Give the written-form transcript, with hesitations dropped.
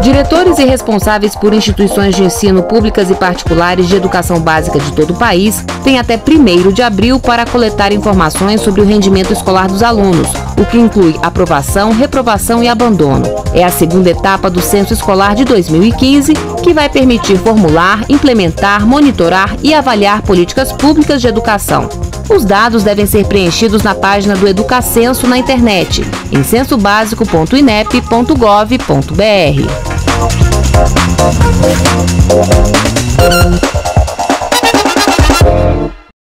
Diretores e responsáveis por instituições de ensino públicas e particulares de educação básica de todo o país têm até 1º de abril para coletar informações sobre o rendimento escolar dos alunos, o que inclui aprovação, reprovação e abandono. É a segunda etapa do Censo Escolar de 2015, que vai permitir formular, implementar, monitorar e avaliar políticas públicas de educação. Os dados devem ser preenchidos na página do Educacenso na internet, em censobásico.inep.gov.br.